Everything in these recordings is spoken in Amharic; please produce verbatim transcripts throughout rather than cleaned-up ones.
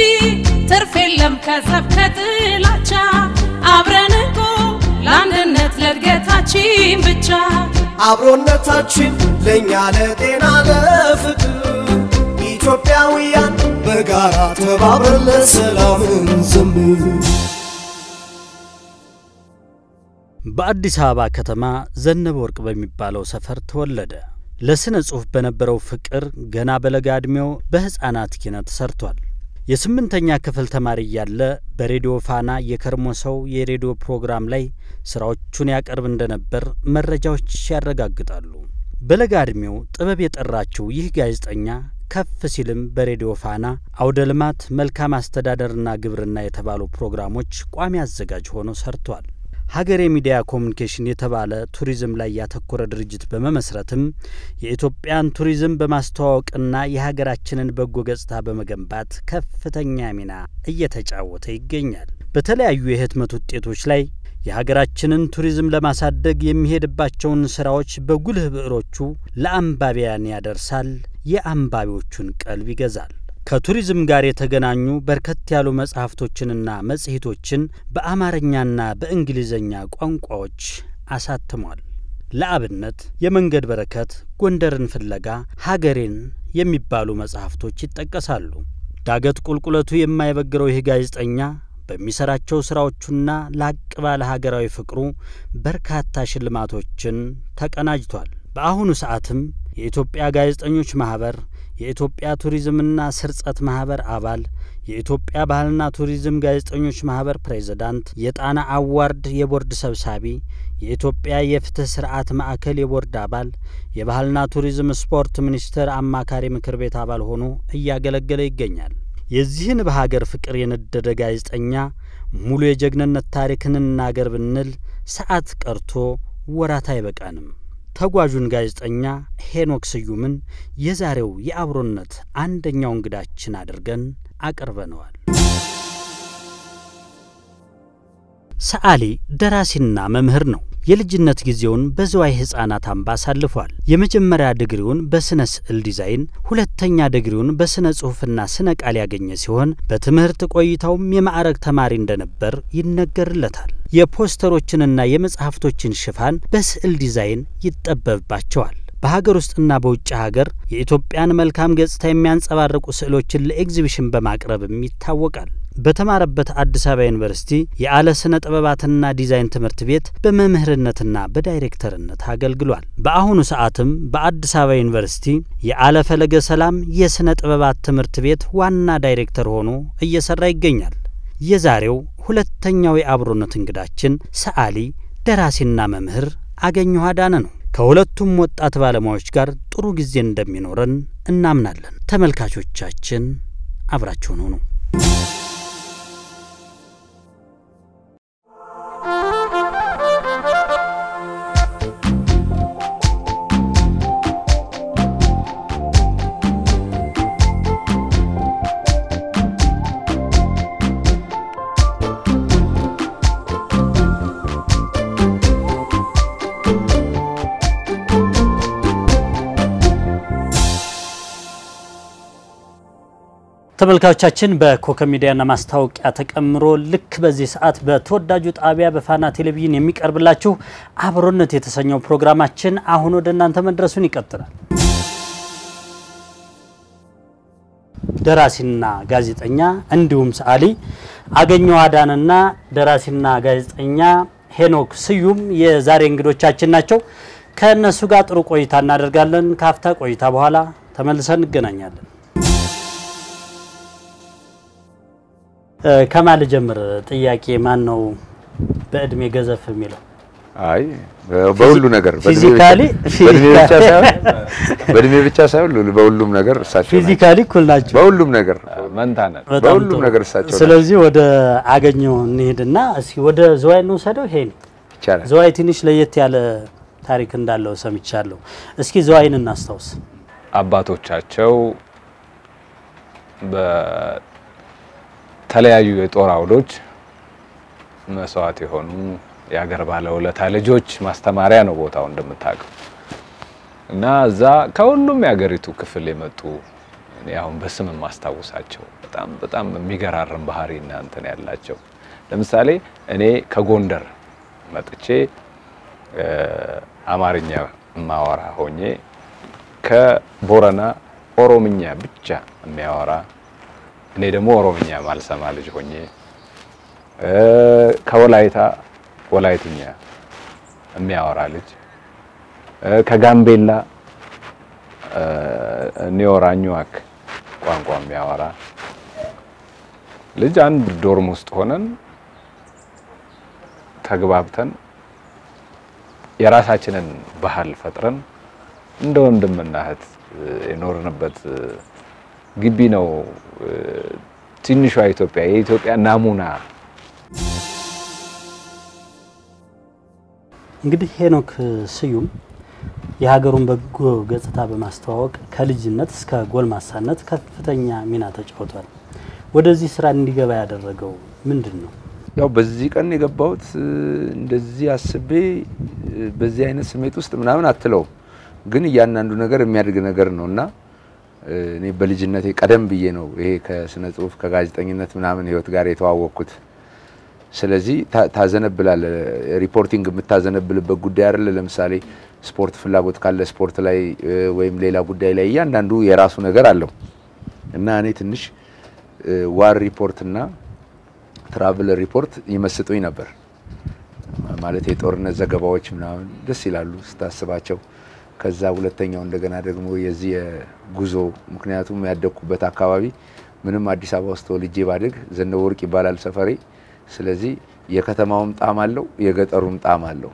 ትርፍ የለም ከጸብ ከጥላቻ አብረን እኮ ለአንድነት ለእድገታችን ብቻ አብሮነታችን ለኛ ለጤና ለፍቅር ኢትዮጵያውያን በጋራ ተባብረን ለሰላም እንዘምር በአዲስ አበባ ከተማ ዘነበ ወርቅ በሚባለው ሰፈር ተወለደ ለስነ ጽሁፍ በነበረው ፍቅር ገና በለጋ እድሜው በህፃናት ኪነት ሰርቷል የስምንተኛ ክፍል ተማሪ ያለ በሬዲዮ ፋና የከርሞ ሰው የሬዲዮ ፕሮግራም ላይ ስራዎቹን ያቀርብ እንደነበር መረጃዎች ያረጋግጣሉ በለጋ እድሜው ጥበብ የጠራችው ይህ ጋዜጠኛ ከፍ ሲልም በሬዲዮ ፋና አውደልማት መልካም አስተዳደርና ግብርና የተባሉ ፕሮግራሞች ቋሚ አዘጋጅ ሆኖ ሰርቷል ሀገሬ ሚዲያ ኮሙኒኬሽን የተባለ ቱሪዝም ላይ ያተኮረ ድርጅት በመመስረትም የኢትዮጵያን ቱሪዝም በማስተዋወቅና የሀገራችንን በጎ ገጽታ በመገንባት ከፍተኛ ሚና እየተጫወተ ይገኛል በተለያዩ የህትመት ውጤቶች ላይ የሀገራችንን ቱሪዝም ለማሳደግ የሚሄድባቸውን ስራዎች በጉልህ ብዕሮቹ ለአንባቢያን ያደርሳል የአንባቢዎቹን ቀልብ ይገዛል ከቱሪዝም ጋር የተገናኙ በርከት ያሉ መጽሐፍቶችንና መጽሔቶችን በአማርኛና በእንግሊዘኛ ቋንቋዎች አሳትሟል ለአብነት የመንገድ በረከት ጎንደርን ፍለጋ ሀገሬን የሚባሉ መጽሐፍቶች ይጠቀሳሉ ዳገት ቁልቁለቱ የማይበግረው ይህ ጋዜጠኛ በሚሰራቸው ስራዎቹና ላቅ ባለ ሀገራዊ ፍቅሩ በርካታ ሽልማቶችን ተቀናጅቷል በአሁኑ ሰዓትም የኢትዮጵያ ጋዜጠኞች ማህበር የኢትዮጵያ ቱሪዝምና ስርጸት ማህበር አባል የኢትዮጵያ ባህልና ቱሪዝም ጋዜጠኞች ማህበር ፕሬዝዳንት የጣና አዋርድ የቦርድ ሰብሳቢ የኢትዮጵያ የፍትህ ስርዓት ማዕከል የቦርድ አባል የባህልና ቱሪዝም ስፖርት ሚኒስቴር አማካሪ ምክር ቤት አባል ሆኖ እያገለገለ ይገኛል የዚህን በሀገር ፍቅር የነደደ ጋዜጠኛ ሙሉ የጀግንነት ታሪክን እናገር ብንል ሰዓት ቀርቶ ወራት አይበቃንም ተጓዡን ጋዜጠኛ ሄኖክ ስዩምን የዛሬው የአብሮነት አንደኛው እንግዳችን አድርገን አቀርበነዋል ሰዓሊ ደራሲና መምህር ነው የልጅነት ጊዜውን በዘዋይ ህፃናት አምባ አሳልፏል የመጀመሪያ ዲግሪውን በስነ ስዕል ዲዛይን ሁለተኛ ዲግሪውን በስነ ጽሁፍና ስነ ቃል ያገኘ ሲሆን በትምህርት ቆይታውም የማዕረግ ተማሪ እንደነበር ይነገርለታል የፖስተሮችንና የመጽሐፍቶችን ሽፋን በስዕል ዲዛይን ይጠበብባቸዋል በሀገር ውስጥና በውጭ ሀገር የኢትዮጵያን መልካም ገጽታ የሚያንጸባርቁ ስዕሎችን ለኤግዚቢሽን በማቅረብም ይታወቃል በተማረበት አዲስ አበባ ዩኒቨርሲቲ የአለ ስነ ጥበባትና ዲዛይን ትምህርት ቤት በመምህርነትና በዳይሬክተርነት አገልግሏል በአሁኑ ሰዓትም በአዲስ አበባ ዩኒቨርሲቲ የአለ ፈለገ ሰላም የስነ ጥበባት ትምህርት ቤት ዋና ዳይሬክተር ሆኖ እየሰራ ይገኛል የዛሬው ሁለተኛው የአብሮነት እንግዳችን ሰዓሊ ደራሲና መምህር አገኘሁ አዳነ ነው ከሁለቱም ወጣት ባለሙያዎች ጋር ጥሩ ጊዜ እንደሚኖረን እናምናለን ተመልካቾቻችን አብራችሁን ሁኑ ተመልካቾቻችን በኮከብ ሚዲያና ማስታወቂያ ተቀምሮ ልክ በዚህ ሰዓት በተወዳጁ ጣቢያ በፋና ቴሌቪዥን የሚቀርብላችሁ አብሮነት የተሰኘው ፕሮግራማችን አሁን ወደ እናንተ መድረሱን ይቀጥላል ደራሲና ጋዜጠኛ እንዲሁም ሰዓሊ አገኘሁ አዳነና ደራሲና ጋዜጠኛ ሄኖክ ስዩም የዛሬ እንግዶቻችን ናቸው ከነሱ ጋር ጥሩ ቆይታ እናደርጋለን ካፍታ ቆይታ በኋላ ተመልሰን እንገናኛለን ከማል ጀምር ጥያቄ ማን ነው በእድሜ ገዘፍ የሚለው አይ በሁሉ ነገር ፊዚካሊ በእድሜ ብቻ ሳይሆን በእድሜ ብቻ ሳይሆን በሁሉም ነገር እሳቸው ፊዚካሊ ኩል ናቸው በሁሉም ነገር መንታነት በሁሉም ነገር እሳቸው ስለዚህ ወደ አገኘሁ እንሄድና እስኪ ወደ ዘዋይ ነው ሰደው ሄን ይቻላል ዘዋይ ትንሽ ለየት ያለ ታሪክ እንዳለው ሰምቻለሁ እስኪ ዘዋይን እናስታውስ አባቶቻቸው በ ተለያዩ የጦር አውሎች መስዋዕት የሆኑ ያገር ባለውለታ ልጆች ማስተማሪያ ነው ቦታው እንደምታውቁ እና እዛ ከሁሉም ያገሪቱ ክፍል የመጡ እኔ አሁን በስም ማስታወሳቸው በጣም በጣም የሚገራርም ባህሪ እናንተን ያላቸው ለምሳሌ እኔ ከጎንደር መጥቼ አማርኛ ማወራ ሆኜ ከቦረና ኦሮምኛ ብቻ የሚያወራ እኔ ደግሞ ኦሮምኛ ማልሰማ ልጅ ሆኜ ከወላይታ ወላይትኛ የሚያወራ ልጅ ከጋምቤላ ኒዮራኙዋክ ቋንቋ የሚያወራ ልጅ አንድ ዶርም ውስጥ ሆነን ተግባብተን የራሳችንን ባህል ፈጥረን እንደ ወንድምና እህት የኖርንበት ግቢ ነው ትንሿ ኢትዮጵያ የኢትዮጵያ ናሙና። እንግዲህ ሄኖክ ስዩም የሀገሩን በጎ ገጽታ በማስተዋወቅ ከልጅነት እስከ ጎልማሳነት ከፍተኛ ሚና ተጫውቷል። ወደዚህ ስራ እንዲገባ ያደረገው ምንድነው? ያው በዚህ ቀን የገባሁት እንደዚህ አስቤ በዚህ አይነት ስሜት ውስጥ ምናምን አትለው ግን ያንንዱ ነገር የሚያድግ ነገር ነውና እኔ በልጅነቴ ቀደም ብዬ ነው ይሄ ከስነ ጽሁፍ ከጋዜጠኝነት ምናምን ህይወት ጋር የተዋወቅኩት። ስለዚህ ታዘነብላል ሪፖርቲንግ የምታዘነብልበት ጉዳይ አይደለ። ለምሳሌ ስፖርት ፍላጎት ካለ ስፖርት ላይ ወይም ሌላ ጉዳይ ላይ ያንዳንዱ የራሱ ነገር አለው እና እኔ ትንሽ ዋር ሪፖርትና ትራቨል ሪፖርት ይመስጡኝ ነበር። ማለት የጦርነት ዘገባዎች ምናምን ደስ ይላሉ ስታስባቸው። ከዛ ሁለተኛው እንደገና ደግሞ የዚህ ጉዞ ምክንያቱም ያደኩበት አካባቢ ምንም አዲስ አበባ ውስጥ ወልጄ ባድግ ዘነበ ወርቅ ይባላል ሰፈሬ። ስለዚህ የከተማውም ጣም አለው የገጠሩም ጣም አለው።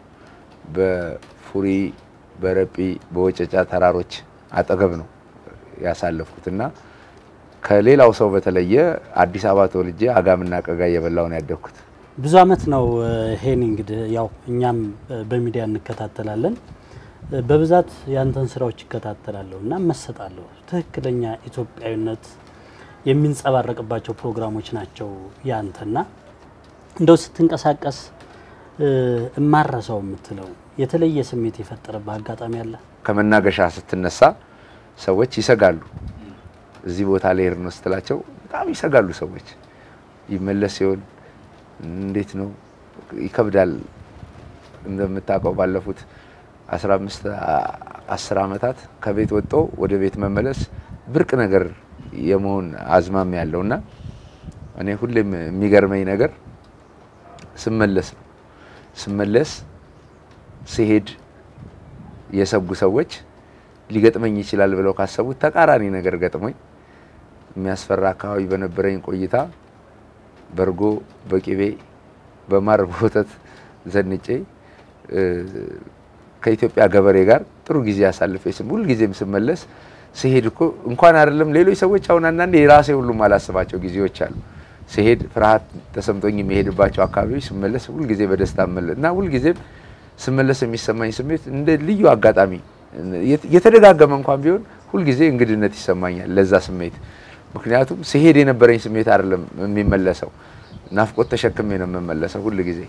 በፉሪ በረጲ በወጨጫ ተራሮች አጠገብ ነው ያሳለፍኩትና ከሌላው ሰው በተለየ አዲስ አበባ ተወልጄ አጋምና ቀጋ እየበላው ነው ያደኩት። ብዙ አመት ነው ሄኒ እንግዲህ ያው እኛም በሚዲያ እንከታተላለን በብዛት ያንተን ስራዎች ይከታተላለውና መሰጣለው ትክክለኛ ኢትዮጵያዊነት የሚንጸባረቅባቸው ፕሮግራሞች ናቸው ያንተና እንደው ስትንቀሳቀስ እማረሰው የምትለው የተለየ ስሜት የፈጠረበት አጋጣሚ አለ? ከመናገሻ ስትነሳ ሰዎች ይሰጋሉ። እዚህ ቦታ ላይ ሄርኖ ስትላቸው በጣም ይሰጋሉ ሰዎች። ይመለስ ይሆን እንዴት ነው ይከብዳል። እንደምታውቀው ባለፉት አስራ አምስት አስር አመታት ከቤት ወጥቶ ወደ ቤት መመለስ ብርቅ ነገር የመሆን አዝማም ያለውና እኔ ሁሌም የሚገርመኝ ነገር ስመለስ ነው። ስመለስ ሲሄድ የሰጉ ሰዎች ሊገጥመኝ ይችላል ብለው ካሰቡት ተቃራኒ ነገር ገጥሞኝ የሚያስፈራ አካባቢ በነበረኝ ቆይታ በርጎ በቂቤ በማር ወተት ዘንጬ ከኢትዮጵያ ገበሬ ጋር ጥሩ ጊዜ አሳልፌ ስም ሁሉ ጊዜም ስመለስ ሲሄድ እኮ እንኳን አይደለም ሌሎች ሰዎች አሁን አንዳንዴ የራሴ ሁሉም አላስባቸው ጊዜዎች አሉ። ሲሄድ ፍርሃት ተሰምቶኝ የሚሄድባቸው አካባቢዎች ስመለስ ሁሉ ጊዜ በደስታ መለ እና ሁሉ ጊዜ ስመለስ የሚሰማኝ ስሜት እንደ ልዩ አጋጣሚ የተደጋገመ እንኳን ቢሆን ሁሉ ጊዜ እንግድነት ይሰማኛል ለዛ ስሜት። ምክንያቱም ሲሄድ የነበረኝ ስሜት አይደለም የሚመለሰው ናፍቆት ተሸክሜ ነው የምመለሰው ሁሉ ጊዜ።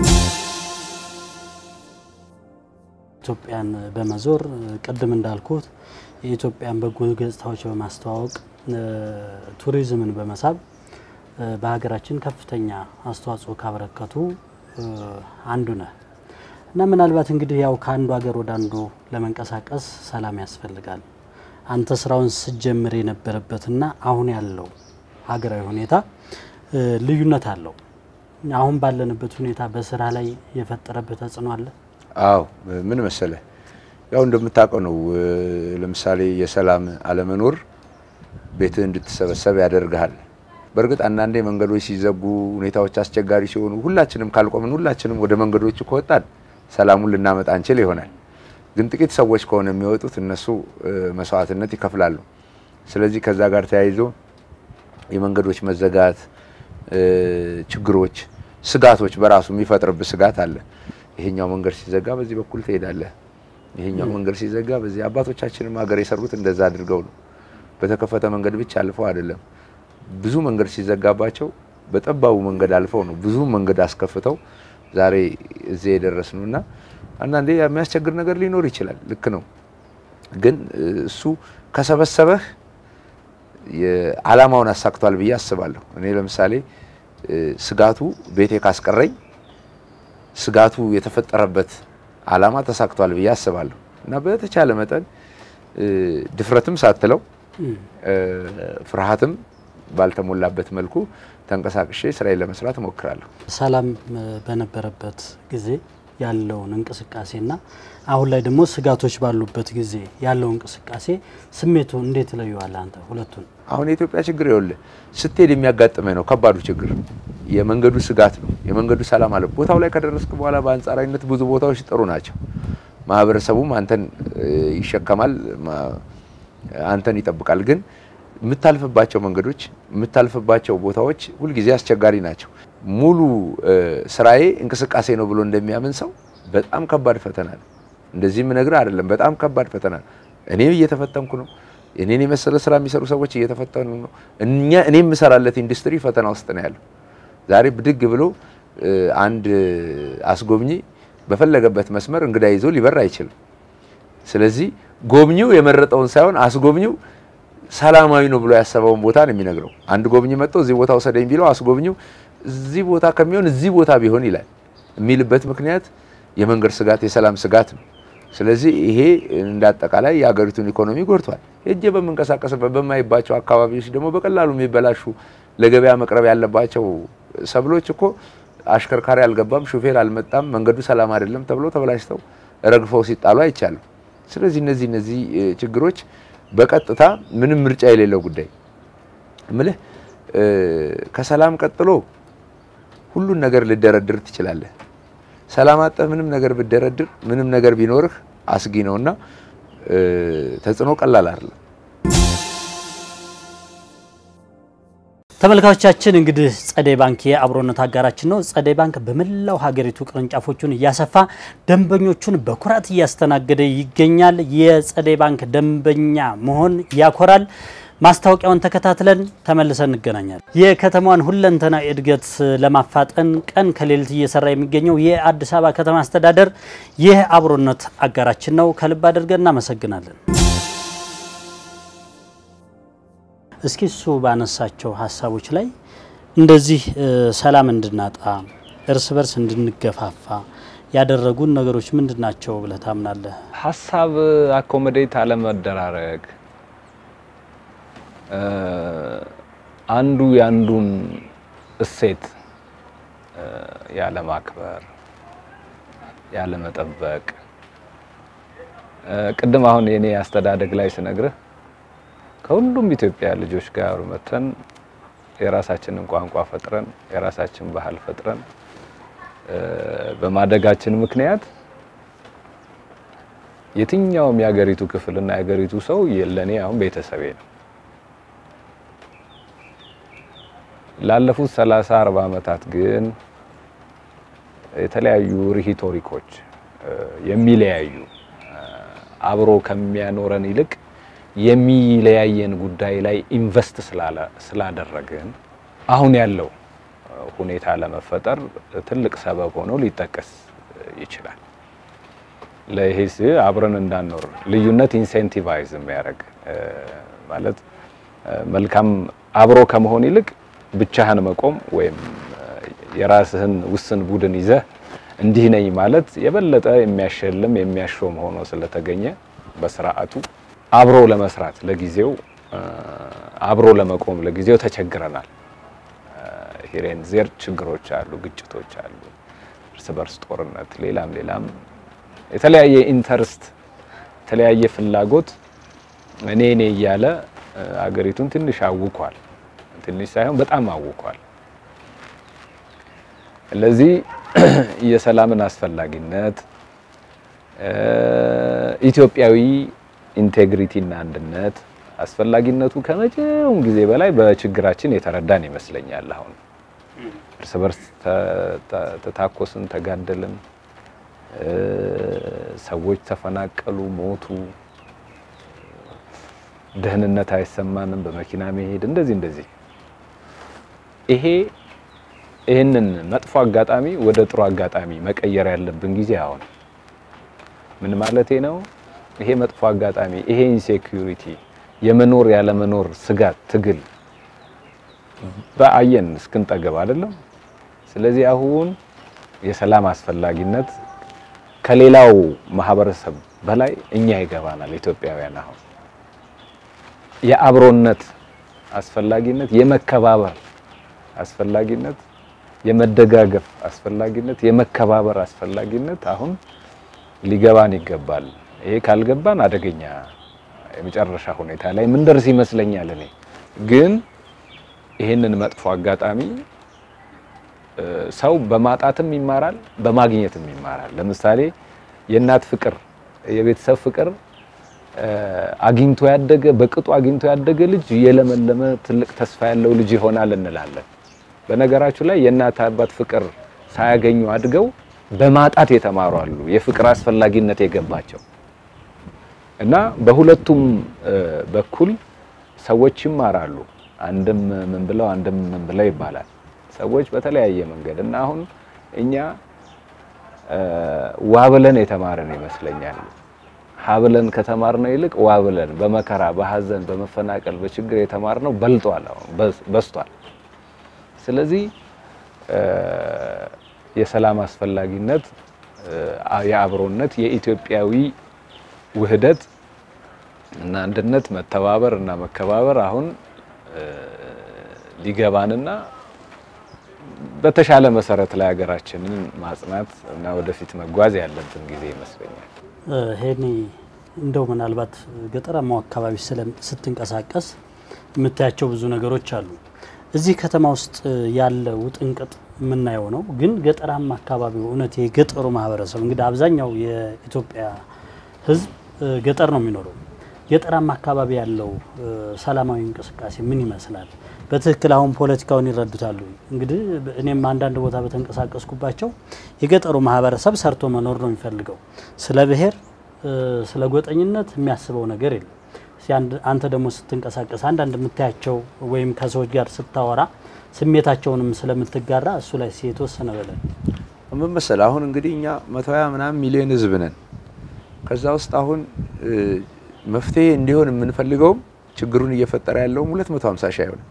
ኢትዮጵያን በመዞር ቀደም እንዳልኩት የኢትዮጵያን በጎ ገጽታዎች በማስተዋወቅ ቱሪዝምን በመሳብ በሀገራችን ከፍተኛ አስተዋጽኦ ካበረከቱ አንዱ ነው እና ምናልባት እንግዲህ ያው ከአንዱ ሀገር ወደ አንዱ ለመንቀሳቀስ ሰላም ያስፈልጋል። አንተ ስራውን ስጀምር የነበረበትና አሁን ያለው ሀገራዊ ሁኔታ ልዩነት አለው። አሁን ባለንበት ሁኔታ በስራ ላይ የፈጠረበት ተጽዕኖ አለ? አው ምን መሰለ ያው እንደምታውቀው ነው ለምሳሌ የሰላም አለመኖር ቤት እንድትሰበሰብ ያደርጋል። በርግጥ አንዳንዴ መንገዶች ሲዘጉ ሁኔታዎች አስቸጋሪ ሲሆኑ ሁላችንም ካልቆምን ሁላችንም ወደ መንገዶቹ ከወጣን ሰላሙን ልናመጣ አንችል ይሆናል። ግን ጥቂት ሰዎች ከሆነ የሚወጡት እነሱ መስዋዕትነት ይከፍላሉ። ስለዚህ ከዛ ጋር ተያይዞ የመንገዶች መዘጋት ችግሮች ስጋቶች በራሱ የሚፈጥርብ ስጋት አለ። ይሄኛው መንገድ ሲዘጋ በዚህ በኩል ትሄዳለህ፣ ይሄኛው መንገድ ሲዘጋ በዚህ አባቶቻችንም ሀገር የሰሩት እንደዛ አድርገው ነው። በተከፈተ መንገድ ብቻ አልፈው አይደለም ብዙ መንገድ ሲዘጋባቸው በጠባቡ መንገድ አልፈው ነው ብዙ መንገድ አስከፍተው ዛሬ እዚህ የደረስነውና አንዳንዴ የሚያስቸግር ነገር ሊኖር ይችላል ልክ ነው። ግን እሱ ከሰበሰበህ የዓላማውን አሳክቷል ብዬ አስባለሁ። እኔ ለምሳሌ ስጋቱ ቤቴ ካስቀረኝ ስጋቱ የተፈጠረበት ዓላማ ተሳክቷል ብዬ አስባለሁ እና በተቻለ መጠን ድፍረትም ሳትለው ፍርሃትም ባልተሞላበት መልኩ ተንቀሳቅሼ ስራዬን ለመስራት ሞክራለሁ። ሰላም በነበረበት ጊዜ ያለውን እንቅስቃሴና አሁን ላይ ደግሞ ስጋቶች ባሉበት ጊዜ ያለው እንቅስቃሴ ስሜቱ እንዴት ለዩዋል አንተ ሁለቱን? አሁን የኢትዮጵያ ችግር ይኸውልህ ስትሄድ የሚያጋጥመው ነው ከባዱ ችግር የመንገዱ ስጋት ነው። የመንገዱ ሰላም አለ ቦታው ላይ ከደረስክ በኋላ በአንጻራዊነት ብዙ ቦታዎች ጥሩ ናቸው። ማህበረሰቡም አንተን ይሸከማል አንተን ይጠብቃል። ግን የምታልፍባቸው መንገዶች የምታልፍባቸው ቦታዎች ሁሉ ጊዜ አስቸጋሪ ናቸው። ሙሉ ስራዬ እንቅስቃሴ ነው ብሎ እንደሚያምን ሰው በጣም ከባድ ፈተና ነው። እንደዚህም ነገር አይደለም በጣም ከባድ ፈተና ነው። እኔ እየተፈተንኩ ነው። እኔን የመሰለ ስራ የሚሰሩ ሰዎች እየተፈተኑ ነው። እኛ እኔም መሰራለት ኢንዱስትሪ ፈተና ውስጥ ነው ያለው። ዛሬ ብድግ ብሎ አንድ አስጎብኚ በፈለገበት መስመር እንግዳ ይዞ ሊበር አይችልም። ስለዚህ ጎብኚው የመረጠውን ሳይሆን አስጎብኚው ሰላማዊ ነው ብሎ ያሰበውን ቦታ ነው የሚነግረው። አንድ ጎብኚ መጥቶ እዚህ ቦታ ወሰደኝ ቢለው አስጎብኚው እዚህ ቦታ ከሚሆን እዚህ ቦታ ቢሆን ይላል። የሚልበት ምክንያት የመንገድ ስጋት የሰላም ስጋት ነው። ስለዚህ ይሄ እንዳጠቃላይ የሀገሪቱን ኢኮኖሚ ጎድቷል። እጄ በመንቀሳቀስበት በማይባቸው አካባቢዎች ደግሞ በቀላሉ የሚበላሹ ለገበያ መቅረብ ያለባቸው ሰብሎች እኮ አሽከርካሪ አልገባም ሹፌር አልመጣም መንገዱ ሰላም አይደለም ተብሎ ተበላሽተው ረግፈው ሲጣሉ አይቻሉ። ስለዚህ እነዚህ እነዚህ ችግሮች በቀጥታ ምንም ምርጫ የሌለው ጉዳይ እምልህ ከሰላም ቀጥሎ ሁሉን ነገር ልደረድር ትችላለህ። ሰላም አጥተህ ምንም ነገር ብደረድር ምንም ነገር ቢኖርህ አስጊ ነውና ተጽዕኖ ቀላል አይደለም። ተመልካቾቻችን እንግዲህ ጸደይ ባንክ የአብሮነት አጋራችን ነው። ጸደይ ባንክ በመላው ሀገሪቱ ቅርንጫፎቹን እያሰፋ ደንበኞቹን በኩራት እያስተናገደ ይገኛል። የጸደይ ባንክ ደንበኛ መሆን ያኮራል። ማስታወቂያውን ተከታትለን ተመልሰን እንገናኛለን። የከተማዋን ሁለንተና እድገት ለማፋጠን ቀን ከሌሊት እየሰራ የሚገኘው የአዲስ አበባ ከተማ አስተዳደር የአብሮነት አጋራችን ነው። ከልብ አድርገን እናመሰግናለን። እስኪ እሱ ባነሳቸው ሐሳቦች ላይ እንደዚህ ሰላም እንድናጣ እርስ በርስ እንድንገፋፋ ያደረጉን ነገሮች ምንድናቸው ብለህ ታምናለህ? ሐሳብ አኮሞዴት አለመደራረግ አንዱ ያንዱን እሴት ያለ ማክበር ያለ መጠበቅ ቅድም አሁን የኔ አስተዳደግ ላይ ስነግርህ ከሁሉም ኢትዮጵያ ልጆች ጋር መተን የራሳችንን ቋንቋ ፈጥረን የራሳችንን ባህል ፈጥረን በማደጋችን ምክንያት የትኛውም የሀገሪቱ ክፍልና የሀገሪቱ ሰው ለኔ አሁን ቤተሰቤ ነው። ላለፉት ሰላሳ አርባ አመታት ግን የተለያዩ ሪሂቶሪኮች የሚለያዩ አብሮ ከሚያኖረን ይልቅ የሚለያየን ጉዳይ ላይ ኢንቨስት ስላለ ስላደረግን አሁን ያለው ሁኔታ ለመፈጠር ትልቅ ሰበብ ሆኖ ሊጠቀስ ይችላል። ለይሄስ አብረን እንዳንኖር ልዩነት ኢንሴንቲቫይዝ የሚያደርግ ማለት መልካም አብሮ ከመሆን ይልቅ ብቻህን መቆም ወይም የራስህን ውስን ቡድን ይዘህ እንዲህ ነኝ ማለት የበለጠ የሚያሸልም የሚያሾም ሆኖ ስለተገኘ በስርዓቱ አብሮ ለመስራት ለጊዜው አብሮ ለመቆም ለጊዜው ተቸግረናል። ሂሬን ዜር ችግሮች አሉ፣ ግጭቶች አሉ፣ እርስ በርስ ጦርነት፣ ሌላም ሌላም የተለያየ ኢንተርስት የተለያየ ፍላጎት እኔ እኔ እያለ አገሪቱን ትንሽ አውቋል። ትንሽ ሳይሆን በጣም አውቋል። ለዚህ የሰላምን አስፈላጊነት ኢትዮጵያዊ ኢንቴግሪቲ እና አንድነት አስፈላጊነቱ ከመቼውም ጊዜ በላይ በችግራችን የተረዳን ይመስለኛል። አሁን እርስ በርስ ተታኮስን፣ ተጋደልን፣ ሰዎች ተፈናቀሉ፣ ሞቱ፣ ደህንነት አይሰማንም፣ በመኪና መሄድ እንደዚህ እንደዚህ ይሄ ይሄንን መጥፎ አጋጣሚ ወደ ጥሩ አጋጣሚ መቀየር ያለብን ጊዜ አሁን ምን ማለቴ ነው? ይሄ መጥፎ አጋጣሚ ይሄ ኢንሴኩሪቲ የመኖር ያለ መኖር ስጋት ትግል በአየን እስክንጠገብ አይደለም ስለዚህ አሁን የሰላም አስፈላጊነት ከሌላው ማህበረሰብ በላይ እኛ ይገባናል ኢትዮጵያውያን አሁን የአብሮነት አስፈላጊነት የመከባበር አስፈላጊነት የመደጋገፍ አስፈላጊነት የመከባበር አስፈላጊነት አሁን ሊገባን ይገባል ይሄ ካልገባን አደገኛ የመጨረሻ ሁኔታ ላይ ምን ደርስ ይመስለኛል እኔ ግን ይሄንን መጥፎ አጋጣሚ ሰው በማጣትም ይማራል በማግኘትም ይማራል ለምሳሌ የእናት ፍቅር የቤተሰብ ፍቅር አግኝቶ ያደገ በቅጡ አግኝቶ ያደገ ልጅ የለመለመ ትልቅ ተስፋ ያለው ልጅ ይሆናል እንላለን በነገራችሁ ላይ የእናት አባት ፍቅር ሳያገኙ አድገው በማጣት የተማሩ አሉ የፍቅር አስፈላጊነት የገባቸው እና በሁለቱም በኩል ሰዎች ይማራሉ አንድም ምን ብለው አንድም ምን ብለው ይባላል ሰዎች በተለያየ መንገድ እና አሁን እኛ ዋብለን የተማረን ይመስለኛል ሀብለን ከተማርነው ይልቅ ዋብለን በመከራ በሐዘን በመፈናቀል በችግር የተማርነው በልጧል አሁን በስቷል ስለዚህ የሰላም አስፈላጊነት የአብሮነት የኢትዮጵያዊ ውህደት እና አንድነት መተባበር እና መከባበር አሁን ሊገባንና በተሻለ መሰረት ላይ ሀገራችንን ማጽናት እና ወደፊት መጓዝ ያለብን ጊዜ ይመስለኛል ሄኒ እንደው ምናልባት ገጠራማው አካባቢ ስትንቀሳቀስ የምታያቸው ብዙ ነገሮች አሉ እዚህ ከተማ ውስጥ ያለ ውጥንቅጥ ምናየው ነው ግን ገጠራማ አካባቢው እውነት የገጠሩ ማህበረሰብ እንግዲህ አብዛኛው የኢትዮጵያ ህዝብ ገጠር ነው የሚኖረው ገጠራማ አካባቢ ያለው ሰላማዊ እንቅስቃሴ ምን ይመስላል በትክክል አሁን ፖለቲካውን ይረዱታሉ እንግዲህ እኔም አንዳንድ ቦታ በተንቀሳቀስኩባቸው የገጠሩ ማህበረሰብ ሰርቶ መኖር ነው የሚፈልገው ስለ ብሔር ስለ ጎጠኝነት የሚያስበው ነገር የለም አንተ ደግሞ ስትንቀሳቀስ አንዳንድ የምታያቸው ወይም ከሰዎች ጋር ስታወራ ስሜታቸውንም ስለምትጋራ እሱ ላይ የተወሰነ በለን ምን መሰለህ አሁን እንግዲህ እኛ መቶ ሃያ ምናምን ሚሊዮን ህዝብ ነን ከዛ ውስጥ አሁን መፍትሄ እንዲሆን የምንፈልገው ችግሩን እየፈጠረ ያለው ሁለት መቶ ሃምሳ ሺህ አይሆንም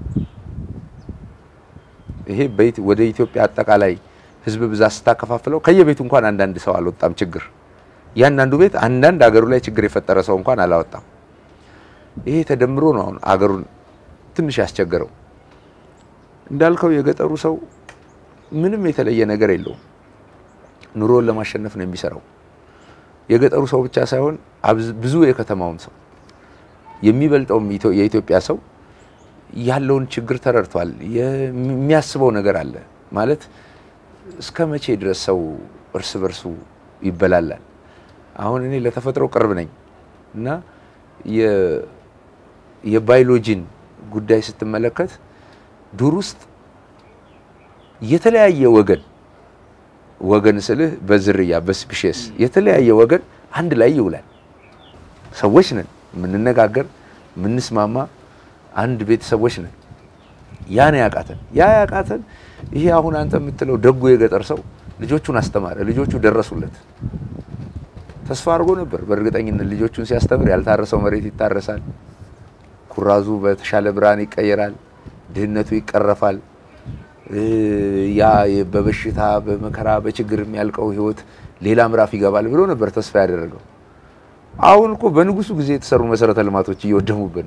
ይሄ በይት ወደ ኢትዮጵያ አጠቃላይ ህዝብ ብዛት ስታከፋፍለው ከየቤቱ እንኳን አንዳንድ ሰው አልወጣም ችግር ያን አንዱ ቤት አንዳንድ አገሩ ላይ ችግር የፈጠረ ሰው እንኳን አላወጣም ይሄ ተደምሮ ነው አሁን አገሩን ትንሽ ያስቸገረው እንዳልከው የገጠሩ ሰው ምንም የተለየ ነገር የለውም ኑሮን ለማሸነፍ ነው የሚሰራው የገጠሩ ሰው ብቻ ሳይሆን ብዙ የከተማውም ሰው የሚበልጠው የኢትዮጵያ ሰው ያለውን ችግር ተረድቷል የሚያስበው ነገር አለ ማለት እስከመቼ ድረስ ሰው እርስ በርሱ ይበላላል አሁን እኔ ለተፈጥሮ ቅርብ ነኝ እና የ የባዮሎጂን ጉዳይ ስትመለከት ዱር ውስጥ የተለያየ ወገን ወገን ስልህ በዝርያ በስፒሺስ የተለያየ ወገን አንድ ላይ ይውላል ሰዎች ነን ምንነጋገር ምንስማማ አንድ ቤተሰቦች ነን ያን ያቃተን ያ ያቃተን ይሄ አሁን አንተ የምትለው ደጉ የገጠር ሰው ልጆቹን አስተማረ ልጆቹ ደረሱለት ተስፋ አድርጎ ነበር በእርግጠኝነት ልጆቹን ሲያስተምር ያልታረሰው መሬት ይታረሳል ኩራዙ በተሻለ ብርሃን ይቀየራል ድህነቱ ይቀረፋል ያ በበሽታ በመከራ በችግር የሚያልቀው ህይወት ሌላ ምዕራፍ ይገባል ብሎ ነበር ተስፋ ያደረገው አሁን እኮ በንጉሱ ጊዜ የተሰሩ መሰረተ ልማቶች እየወደሙብን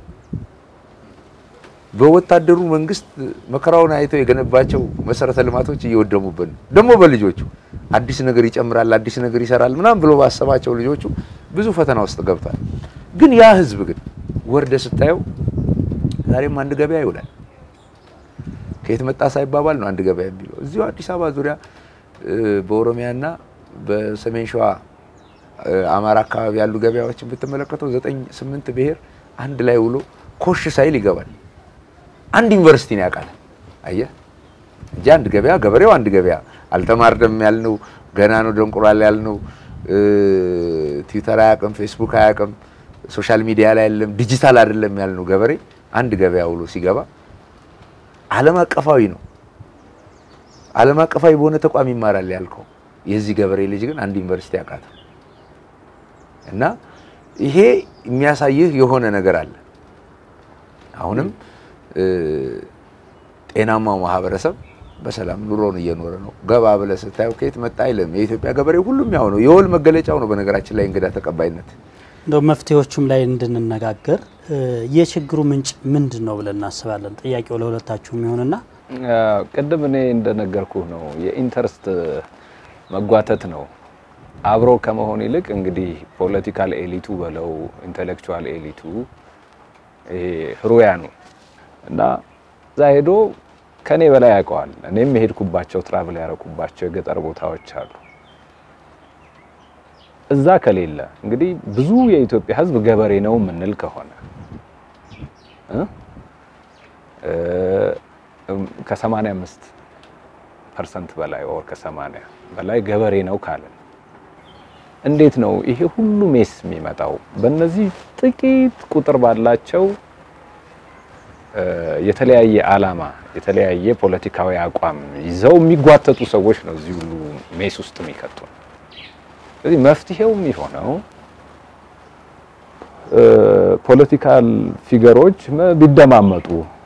በወታደሩ መንግስት መከራውን አይተው የገነባቸው መሰረተ ልማቶች እየወደሙብን ደግሞ በልጆቹ አዲስ ነገር ይጨምራል አዲስ ነገር ይሰራል ምናም ብሎ ባሰባቸው ልጆቹ ብዙ ፈተና ውስጥ ገብቷል ግን ያ ህዝብ ግን ወርደ ስታየው ዛሬም አንድ ገበያ ይውላል ከየት መጣ ሳይባባል ነው አንድ ገበያ የሚለው እዚሁ አዲስ አበባ ዙሪያ በኦሮሚያና በሰሜን ሸዋ አማራ አካባቢ ያሉ ገበያዎችን ብትመለከተው ዘጠኝ ስምንት ብሔር አንድ ላይ ውሎ ኮሽ ሳይል ይገባል አንድ ዩኒቨርሲቲ ነው ያቃለ አየህ እንጂ አንድ ገበያ ገበሬው አንድ ገበያ አልተማርደም ያልነው ገና ነው ደንቁራል ያልነው ትዊተር አያውቅም ፌስቡክ አያውቅም ሶሻል ሚዲያ ላይ አይደለም ዲጂታል አይደለም ያልነው ገበሬ አንድ ገበያ ውሎ ሲገባ ዓለም አቀፋዊ ነው ዓለም አቀፋዊ በሆነ ተቋም ይማራል ያልከው የዚህ ገበሬ ልጅ ግን አንድ ዩኒቨርሲቲ ያቃተ እና ይሄ የሚያሳይህ የሆነ ነገር አለ። አሁንም ጤናማው ማህበረሰብ በሰላም ኑሮን እየኖረ ነው። ገባ ብለህ ስታየው ከየት መጣ አይልም። የኢትዮጵያ ገበሬ ሁሉም ያው ነው። የወል መገለጫው ነው በነገራችን ላይ እንግዳ ተቀባይነት። እንደው መፍትሄዎቹም ላይ እንድንነጋገር የችግሩ ምንጭ ምንድነው ብለን እናስባለን። ጥያቄው ለሁለታችሁም ይሆንና ቅድም እኔ እንደነገርኩህ ነው የኢንተረስት መጓተት ነው። አብሮ ከመሆን ይልቅ እንግዲህ ፖለቲካል ኤሊቱ በለው ኢንተሌክቹዋል ኤሊቱ ይሄ ህሩያኑ እና ዛሄዶ ከኔ በላይ ያውቀዋል። እኔም ሄድኩባቸው ትራቭል ያረኩባቸው የገጠር ቦታዎች አሉ። እዛ ከሌለ እንግዲህ ብዙ የኢትዮጵያ ህዝብ ገበሬ ነው ምንል ከሆነ እ ከ85 ፐርሰንት በላይ ኦር ከ80 በላይ ገበሬ ነው ካለ እንዴት ነው ይሄ ሁሉ ሜስ የሚመጣው? በእነዚህ ጥቂት ቁጥር ባላቸው የተለያየ ዓላማ የተለያየ ፖለቲካዊ አቋም ይዘው የሚጓተቱ ሰዎች ነው እዚህ ሁሉ ሜስ ውስጥ የሚከቱ። ስለዚህ መፍትሄው የሚሆነው ፖለቲካል ፊገሮች ቢደማመጡ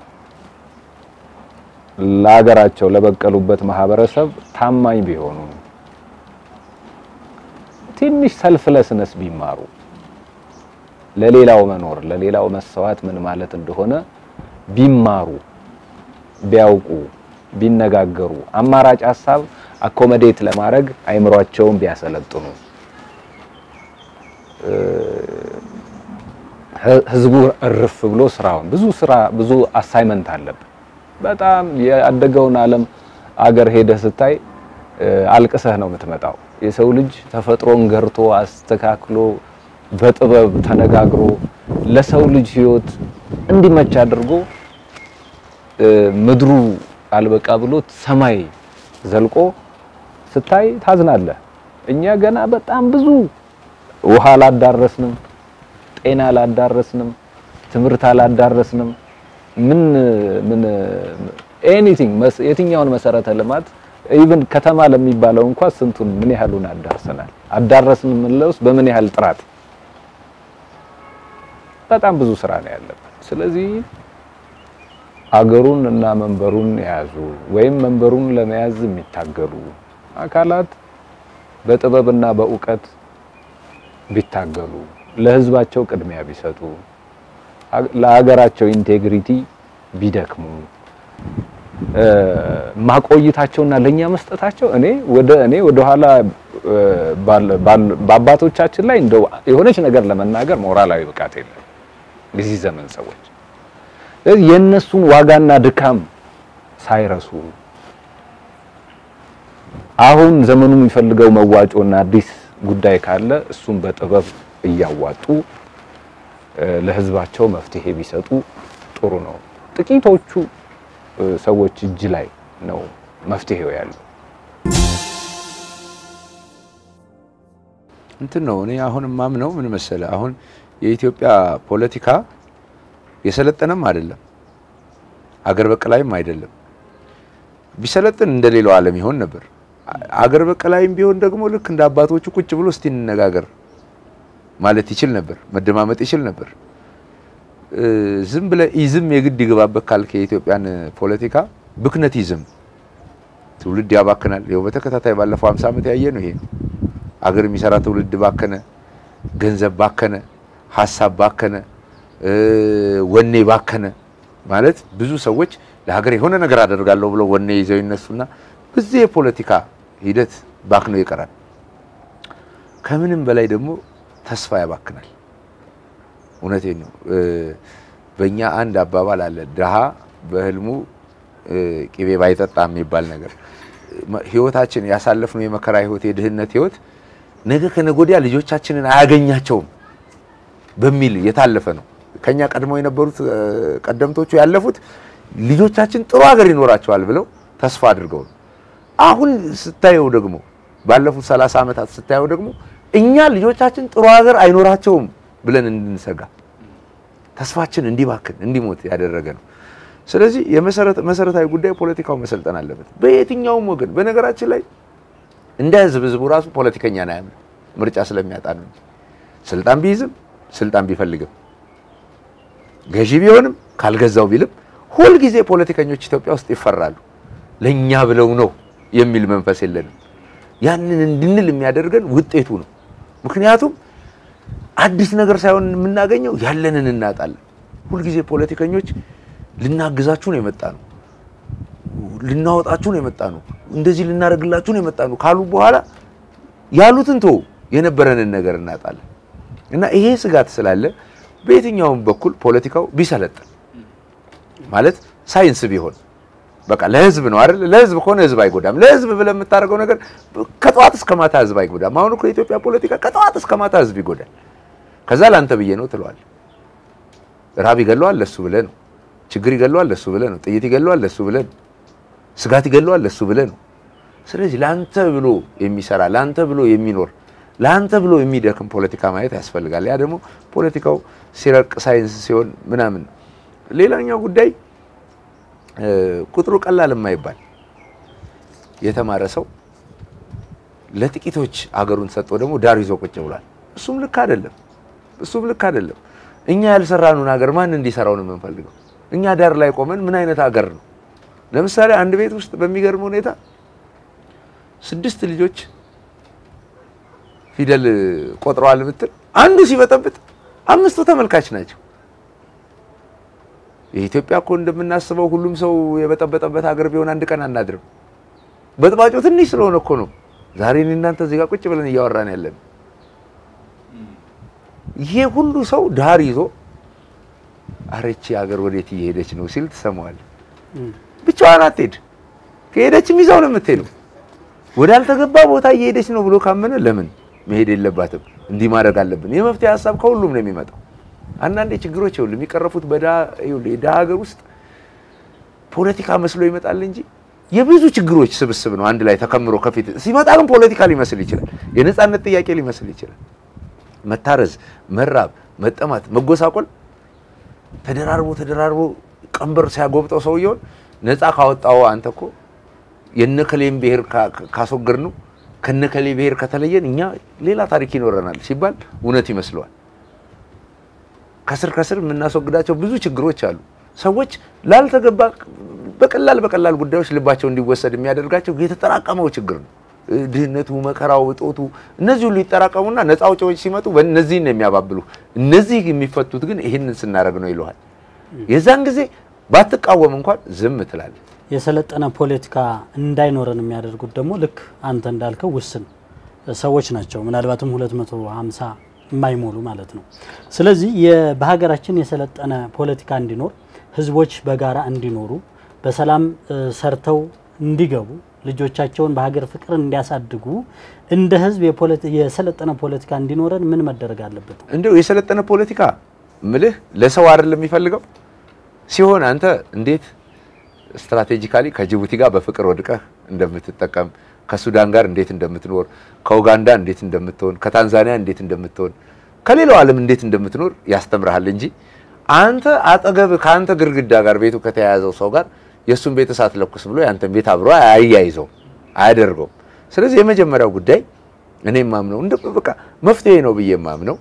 ለሀገራቸው ለበቀሉበት ማህበረሰብ ታማኝ ቢሆኑ ትንሽ ሰልፍለስነስ ቢማሩ ለሌላው መኖር ለሌላው መስዋዕት ምን ማለት እንደሆነ ቢማሩ ቢያውቁ ቢነጋገሩ አማራጭ ሐሳብ አኮሞዴት ለማድረግ አይምሮአቸውን ቢያሰለጥኑ ህዝቡ እርፍ ብሎ ስራውን ብዙ ስራ ብዙ አሳይመንት አለበት። በጣም ያደገውን ዓለም አገር ሄደህ ስታይ አልቅሰህ ነው የምትመጣው። የሰው ልጅ ተፈጥሮን ገርቶ አስተካክሎ በጥበብ ተነጋግሮ ለሰው ልጅ ህይወት እንዲመች አድርጎ ምድሩ አልበቃ ብሎት ሰማይ ዘልቆ ስታይ ታዝናለህ። እኛ ገና በጣም ብዙ ውሃ አላዳረስንም፣ ጤና አላዳረስንም፣ ትምህርት አላዳረስንም። ምን ምን ኤኒቲንግ የትኛውን መሰረተ ልማት ኢቭን ከተማ ለሚባለው እንኳን ስንቱን ምን ያህሉን አዳርሰናል? አዳረስን ምንለውስ በምን ያህል ጥራት? በጣም ብዙ ስራ ነው ያለበት። ስለዚህ አገሩን እና መንበሩን ያዙ ወይም መንበሩን ለመያዝ የሚታገሉ አካላት በጥበብና በእውቀት ቢታገሉ ለህዝባቸው ቅድሚያ ቢሰጡ ለሀገራቸው ኢንቴግሪቲ ቢደክሙ ማቆይታቸውና ለኛ መስጠታቸው እኔ ወደ እኔ ወደ ኋላ በአባቶቻችን ላይ እንደው የሆነች ነገር ለመናገር ሞራላዊ ብቃት የለም ለዚህ ዘመን ሰዎች። ስለዚህ የነሱን ዋጋና ድካም ሳይረሱ አሁን ዘመኑ የሚፈልገው መዋጮና አዲስ ጉዳይ ካለ እሱን በጥበብ እያዋጡ ለህዝባቸው መፍትሄ ቢሰጡ ጥሩ ነው። ጥቂቶቹ ሰዎች እጅ ላይ ነው መፍትሄው ያለው። እንትን ነው እኔ አሁን ማምነው ምን መሰለ አሁን የኢትዮጵያ ፖለቲካ የሰለጠነም አይደለም አገር በቀላይም አይደለም። ቢሰለጥን እንደሌላው ዓለም ይሆን ነበር። አገር በቀላይም ቢሆን ደግሞ ልክ እንደ አባቶቹ ቁጭ ብሎ እስቲ እንነጋገር ማለት ይችል ነበር፣ መደማመጥ ይችል ነበር። ዝም ብለ ኢዝም የግድ ይገባበት ካልከ የኢትዮጵያን ፖለቲካ ብክነት ይዝም ትውልድ ያባክናል። ይኸው በተከታታይ ባለፈው ሃምሳ ዓመት ያየ ነው ይሄ። አገር የሚሰራ ትውልድ ባከነ፣ ገንዘብ ባከነ፣ ሐሳብ ባከነ፣ ወኔ ባከነ ማለት ብዙ ሰዎች ለሀገር የሆነ ነገር አደርጋለሁ ብለው ወኔ ይዘው ይነሱና በዚህ የፖለቲካ ሂደት ባክነው ይቀራል። ከምንም በላይ ደግሞ ተስፋ ያባክናል። እውነቴን ነው። በእኛ አንድ አባባል አለ፣ ድሃ በህልሙ ቅቤ ባይጠጣ የሚባል ነገር። ህይወታችን ያሳለፍነው የመከራ ህይወት የድህነት ህይወት ነገ ከነገ ወዲያ ልጆቻችንን አያገኛቸውም በሚል የታለፈ ነው። ከኛ ቀድመው የነበሩት ቀደምቶቹ ያለፉት ልጆቻችን ጥሩ ሀገር ይኖራቸዋል ብለው ተስፋ አድርገው ነው። አሁን ስታየው ደግሞ ባለፉት ሰላሳ ዓመታት ስታየው ደግሞ እኛ ልጆቻችን ጥሩ ሀገር አይኖራቸውም ብለን እንድንሰጋ ተስፋችን እንዲባክን እንዲሞት ያደረገ ነው። ስለዚህ የመሰረት መሰረታዊ ጉዳይ ፖለቲካው መሰልጠን አለበት በየትኛውም ወገን። በነገራችን ላይ እንደ ህዝብ ህዝቡ ራሱ ፖለቲከኛ ነው ያለው ምርጫ ስለሚያጣ ነው። ስልጣን ቢይዝም ስልጣን ቢፈልግም ገዢ ቢሆንም ካልገዛው ቢልም ሁሉ ጊዜ ፖለቲከኞች ኢትዮጵያ ውስጥ ይፈራሉ ለኛ ብለው ነው የሚል መንፈስ የለንም ያንን እንድንል የሚያደርገን ውጤቱ ነው ምክንያቱም አዲስ ነገር ሳይሆን የምናገኘው ያለንን እናጣለን ሁሉ ጊዜ ፖለቲከኞች ልናግዛችሁ ነው የመጣነው ልናወጣችሁ ነው የመጣነው እንደዚህ ልናረግላችሁ ነው የመጣነው ካሉ በኋላ ያሉትን ተው የነበረንን ነገር እናጣለን እና ይሄ ስጋት ስላለ በየትኛውም በኩል ፖለቲካው ቢሰለጥን ማለት ሳይንስ ቢሆን በቃ ለህዝብ ነው አይደል ለህዝብ ሆነ ህዝብ አይጎዳም ለህዝብ ብለ የምታረገው ነገር ከጧት እስከ ማታ ህዝብ አይጎዳም አሁን እኮ የኢትዮጵያ ፖለቲካ ከጧት እስከ ማታ ህዝብ ይጎዳል ከዛ ላንተ ብዬ ነው ትሏል ራብ ይገለዋል ለሱ ብለ ነው ችግር ይገለዋል ለሱ ብለ ነው ጥይት ይገለዋል ለሱ ብለ ነው ስጋት ይገለዋል ለሱ ብለ ነው ስለዚህ ላንተ ብሎ የሚሰራ ላንተ ብሎ የሚኖር ላንተ ብሎ የሚደክም ፖለቲካ ማየት ያስፈልጋል ያ ደግሞ ፖለቲካው ሲረቅ ሳይንስ ሲሆን ምናምን ሌላኛው ጉዳይ ቁጥሩ ቀላል የማይባል የተማረ ሰው ለጥቂቶች አገሩን ሰጥቶ ደግሞ ዳር ይዞ ቁጭ ብሏል እሱም ልክ አይደለም እሱም ልክ አይደለም እኛ ያልሰራኑን ሀገር ማን እንዲሰራው ነው የምንፈልገው እኛ ዳር ላይ ቆመን ምን አይነት ሀገር ነው ለምሳሌ አንድ ቤት ውስጥ በሚገርም ሁኔታ ስድስት ልጆች ፊደል ቆጥረዋል ብትል አንዱ ሲበጠብጥ አምስቱ ተመልካች ናቸው የኢትዮጵያ እኮ እንደምናስበው ሁሉም ሰው የበጠበጠበት ሀገር ቢሆን አንድ ቀን አናድርም በጥባጩ ትንሽ ስለሆነ እኮ ነው ዛሬ እናንተ እዚህ ጋር ቁጭ ብለን እያወራን ያለን ይሄ ሁሉ ሰው ዳር ይዞ አረቺ ሀገር ወዴት እየሄደች ነው ሲል ተሰማዋል ብቻዋን አትሄድ ከሄደችም ይዛው ነው የምትሄደው ወዳልተገባ ቦታ እየሄደች ነው ብሎ ካመነ ለምን መሄድ የለባትም እንዲህ ማድረግ አለብን የመፍትሄ ሐሳብ ከሁሉም ነው የሚመጣው አንዳንዴ ችግሮች ይሁሉ የሚቀርፉት በዳ ይሁሉ የዳ ሀገር ውስጥ ፖለቲካ መስሎ ይመጣል እንጂ የብዙ ችግሮች ስብስብ ነው አንድ ላይ ተከምሮ ከፊት ሲመጣ ግን ፖለቲካ ሊመስል ይችላል የነጻነት ጥያቄ ሊመስል ይችላል መታረዝ መራብ መጠማት መጎሳቆል ተደራርቦ ተደራርቦ ቀንበር ሲያጎብጠው ሰውየው ነፃ ካወጣው አንተኮ የነከሌም ብሄር ካስወገር ነው ከነከሌ ብሄር ከተለየን እኛ ሌላ ታሪክ ይኖረናል ሲባል እውነት ይመስላል ከስር ከስር የምናስወግዳቸው ብዙ ችግሮች አሉ ሰዎች ላልተገባ በቀላል በቀላል ጉዳዮች ልባቸው እንዲወሰድ የሚያደርጋቸው የተጠራቀመው ችግር ነው ድህነቱ መከራው ወጦቱ እነዚህ ሁሉ ይተራቀሙና ነፃ አውጪዎች ሲመጡ በእነዚህ ነው የሚያባብሉ እነዚህ የሚፈቱት ግን ይሄንን ስናረግ ነው ይሏል የዛን ጊዜ ባትቃወም እንኳን ዝም ትላለህ የሰለጠነ ፖለቲካ እንዳይኖረን የሚያደርጉት ደግሞ ልክ አንተ እንዳልከው ውስን ሰዎች ናቸው ምናልባትም ሁለት መቶ ሃምሳ የማይሞሉ ማለት ነው ስለዚህ በሀገራችን የሰለጠነ ፖለቲካ እንዲኖር ህዝቦች በጋራ እንዲኖሩ በሰላም ሰርተው እንዲገቡ ልጆቻቸውን በሀገር ፍቅር እንዲያሳድጉ እንደ ህዝብ የሰለጠነ ፖለቲካ እንዲኖረን ምን መደረግ አለበት እንደው የሰለጠነ ፖለቲካ ምልህ ለሰው አይደለም የሚፈልገው ሲሆን አንተ እንዴት ስትራቴጂካሊ ከጅቡቲ ጋር በፍቅር ወድቀህ እንደምትጠቀም ከሱዳን ጋር እንዴት እንደምትኖር ከኡጋንዳ እንዴት እንደምትሆን ከታንዛኒያ እንዴት እንደምትሆን ከሌላው ዓለም እንዴት እንደምትኖር ያስተምራል እንጂ አንተ አጠገብ ካንተ ግርግዳ ጋር ቤቱ ከተያያዘው ሰው ጋር የሱን ቤት እሳት ለኩስ ብሎ ያንተን ቤት አብሮ አያይዘው አያደርገው ስለዚህ የመጀመሪያው ጉዳይ እኔም ማምነው እንደ በቃ መፍትሄ ነው ብዬ ማምነው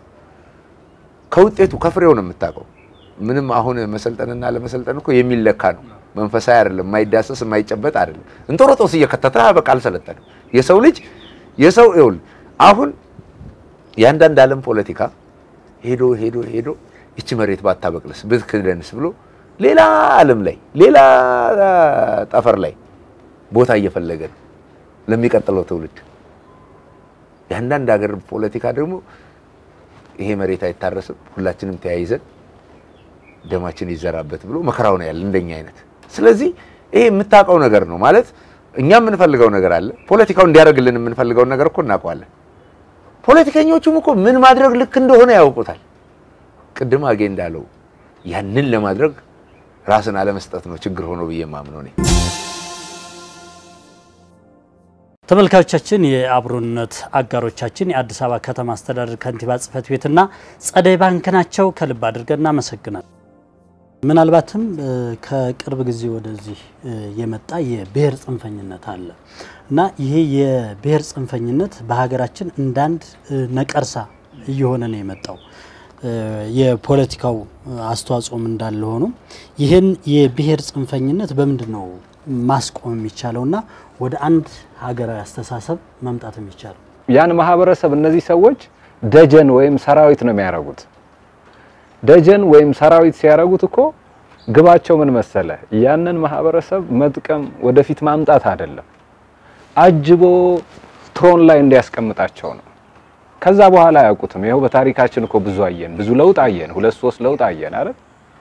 ከውጤቱ ከፍሬው ነው የምታቀው ምንም አሁን መሰልጠንና ለመሰልጠን እኮ የሚለካ ነው መንፈሳዊ አይደለም ማይዳሰስ ማይጨበጥ አይደለም እንጦሮጦስ እየከተተ በቃ አልሰለጠነ የሰው ልጅ የሰው ይውል አሁን ያንዳንድ ዓለም ፖለቲካ ሄዶ ሄዶ ሄዶ እቺ መሬት ባታበቅልስ ብትክደንስ ብሎ ሌላ ዓለም ላይ ሌላ ጠፈር ላይ ቦታ እየፈለገ ነው ለሚቀጥለው ትውልድ ያንዳንድ ሀገር ፖለቲካ ደግሞ ይሄ መሬት አይታረስም ሁላችንም ተያይዘን ደማችን ይዘራበት ብሎ መከራው ነው ያለ እንደኛ አይነት ስለዚህ ይሄ የምታቀው ነገር ነው ማለት እኛ ምን ፈልገው ነገር አለ ፖለቲካው እንዲያረግልን ምን ፈልገው ነገር እኮ እናቀዋለን ፖለቲከኞቹም እኮ ምን ማድረግ ልክ እንደሆነ ያውቁታል ቅድም አገ እንዳለው ያንን ለማድረግ ራስን አለመስጠት ነው ችግር ሆኖ በየማምነው ነው ተመልካቾቻችን የአብሮነት አጋሮቻችን የአዲስ አበባ ከተማ አስተዳደር ከንቲባ ጽፈት ቤትና ጸደይ ባንክ ናቸው ከልብ አድርገና መሰግናል ምናልባትም ከቅርብ ጊዜ ወደዚህ የመጣ የብሔር ጽንፈኝነት አለ እና ይሄ የብሔር ጽንፈኝነት በሀገራችን እንዳንድ ነቀርሳ እየሆነ ነው የመጣው የፖለቲካው አስተዋጽኦም እንዳለ ሆኖ ይሄን የብሔር ጽንፈኝነት በምንድነው ማስቆም የሚቻለውና ወደ አንድ ሀገራዊ አስተሳሰብ መምጣት የሚቻለው? ያን ማህበረሰብ እነዚህ ሰዎች ደጀን ወይም ሰራዊት ነው የሚያረጉት። ደጀን ወይም ሰራዊት ሲያረጉት እኮ ግባቸው ምን መሰለ? ያንን ማህበረሰብ መጥቀም ወደፊት ማምጣት አይደለም፣ አጅቦ ትሮን ላይ እንዲያስቀምጣቸው ነው። ከዛ በኋላ ያውቁትም። ይሄው በታሪካችን እኮ ብዙ አየን፣ ብዙ ለውጥ አየን፣ ሁለት ሶስት ለውጥ አየን አይደል?